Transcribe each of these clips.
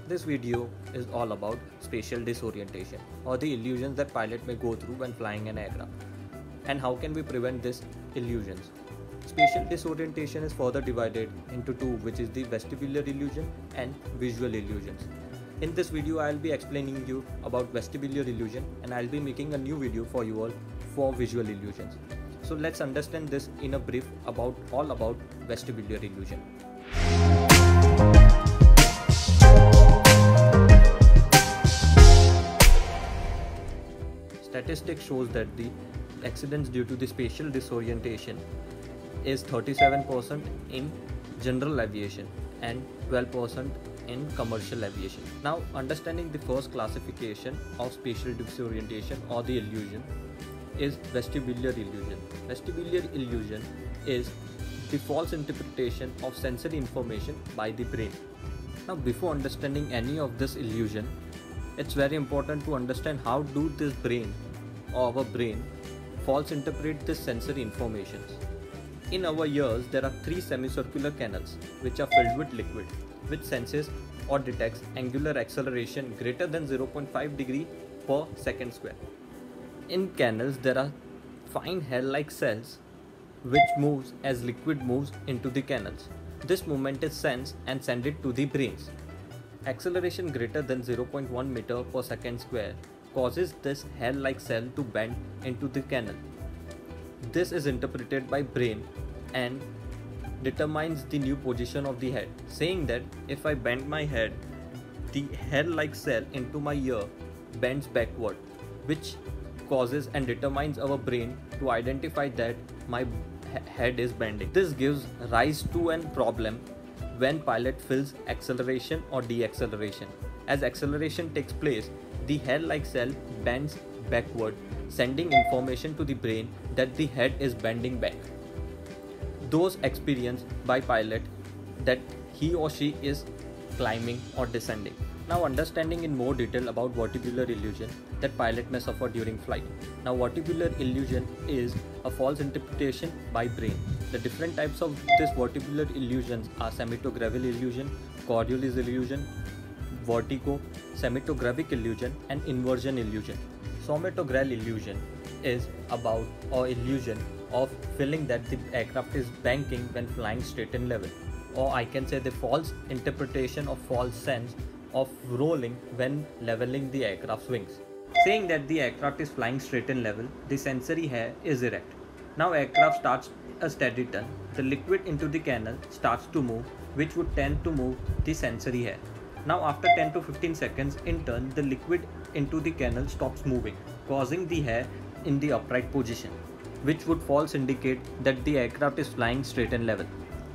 This video is all about spatial disorientation or the illusions that pilot may go through when flying an aircraft. And how can we prevent these illusions? Spatial disorientation is further divided into two, which is the vestibular illusion and visual illusions. In this video, I'll be explaining you about vestibular illusion and I'll be making a new video for you all for visual illusions. So let's understand this in a brief all about vestibular illusion. Statistics shows that the accidents due to the spatial disorientation is 37% in general aviation and 12% in commercial aviation. Now, understanding the first classification of spatial disorientation or the illusion is vestibular illusion. Vestibular illusion is the false interpretation of sensory information by the brain. Now, before understanding any of this illusion, it's very important to understand how do this brain or our brain false interpret this sensory information. In our ears, there are three semicircular canals which are filled with liquid, which senses or detects angular acceleration greater than 0.5 degree per second square. In canals, there are fine hair-like cells which moves as liquid moves into the canals. This movement is sensed and sent it to the brains. Acceleration greater than 0.1 meter per second square causes this hair-like cell to bend into the canal. This is interpreted by brain and determines the new position of the head, saying that if I bend my head, the hair-like cell into my ear bends backward, which causes and determines our brain to identify that my head is bending. This gives rise to a problem when pilot feels acceleration or deceleration. As acceleration takes place, the hair-like cell bends backward, sending information to the brain that the head is bending back. Those experienced by pilot that he or she is climbing or descending. Now, understanding in more detail about vertibular illusion that pilot may suffer during flight. Now, vertibular illusion is a false interpretation by brain. The different types of this vertibular illusions are semitographic illusion, Coriolis illusion, vertigo, semitographic illusion, and inversion illusion. Somatographic illusion is about or illusion of feeling that the aircraft is banking when flying straight and level, or I can say the false interpretation of false sense of rolling when leveling the aircraft's wings. Saying that the aircraft is flying straight and level, the sensory hair is erect. Now aircraft starts a steady turn, the liquid into the canal starts to move, which would tend to move the sensory hair. Now after 10 to 15 seconds in turn, the liquid into the canal stops moving, causing the hair in the upright position, which would false indicate that the aircraft is flying straight and level.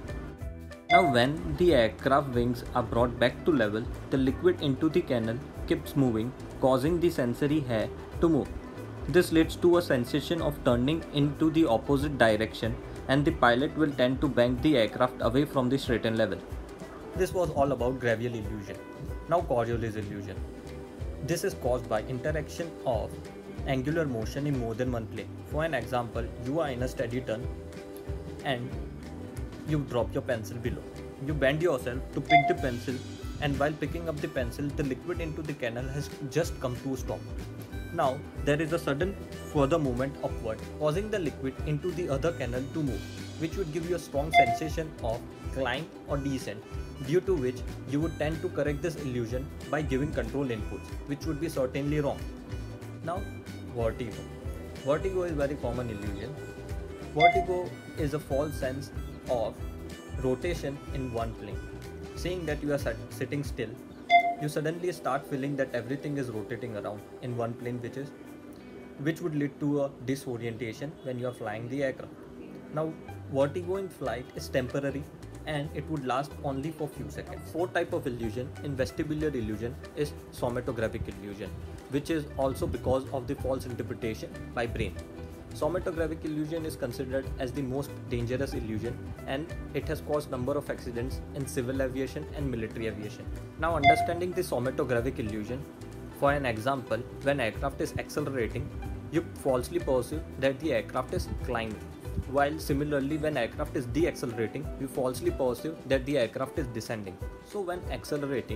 Now when the aircraft wings are brought back to level, the liquid into the canal keeps moving, causing the sensory hair to move. This leads to a sensation of turning into the opposite direction, and the pilot will tend to bank the aircraft away from the straight and level. This was all about gravial illusion. Now Coriolis illusion. This is caused by interaction of angular motion in more than one plane. For an example, you are in a steady turn and you drop your pencil below. You bend yourself to pick the pencil, and while picking up the pencil, the liquid into the canal has just come to a stop. Now there is a sudden further movement upward, causing the liquid into the other canal to move, which would give you a strong sensation of climb or descent, due to which you would tend to correct this illusion by giving control inputs, which would be certainly wrong. Now, vertigo. Vertigo is very common illusion. Vertigo is a false sense of rotation in one plane. Saying that you are sitting still, you suddenly start feeling that everything is rotating around in one plane, which would lead to a disorientation when you are flying the aircraft. Now, vertigo in flight is temporary and it would last only for few seconds. Fourth type of illusion in vestibular illusion is somatographic illusion, which is also because of the false interpretation by brain. Somatographic illusion is considered as the most dangerous illusion, and it has caused number of accidents in civil aviation and military aviation. Now, understanding the somatographic illusion, for an example, when aircraft is accelerating, you falsely perceive that the aircraft is climbing. while similarly when aircraft is deaccelerating, we falsely perceive that the aircraft is descending. So when accelerating,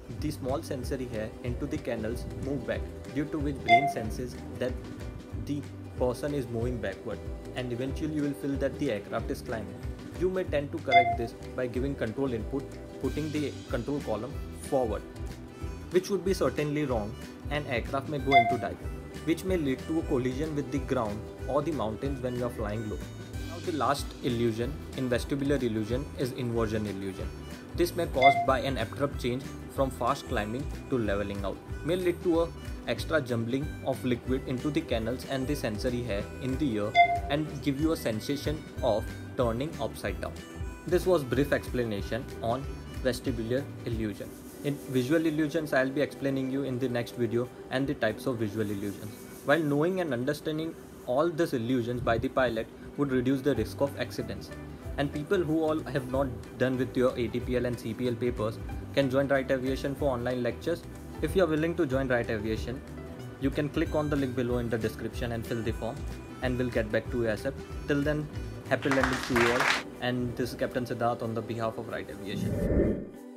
The small sensory hair into the canals move back, due to which brain senses that the person is moving backward, and eventually you will feel that the aircraft is climbing. You may tend to correct this by giving control input, putting the control column forward, which would be certainly wrong. An aircraft may go into dive, which may lead to a collision with the ground or the mountains when you are flying low. Now the last illusion in vestibular illusion is inversion illusion. This may caused by an abrupt change from fast climbing to leveling out, may lead to a extra jumbling of liquid into the canals and the sensory hair in the ear and give you a sensation of turning upside down. This was brief explanation on vestibular illusion. In visual illusions, I'll be explaining you in the next video and the types of visual illusions. While knowing and understanding all these illusions by the pilot would reduce the risk of accidents. And people who all have not done with your ATPL and CPL papers can join Wright Aviation for online lectures. If you are willing to join Wright Aviation, you can click on the link below in the description and fill the form, and we'll get back to you ASAP. Till then, happy landings to you all, and this is Captain Siddharth on the behalf of Wright Aviation.